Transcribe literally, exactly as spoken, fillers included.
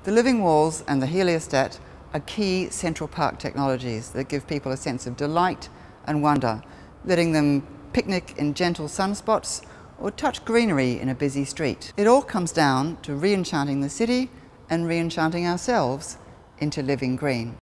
The living walls and the heliostat are key Central Park technologies that give people a sense of delight and wonder, letting them picnic in gentle sunspots or touch greenery in a busy street. It all comes down to re-enchanting the city and re-enchanting ourselves into living green.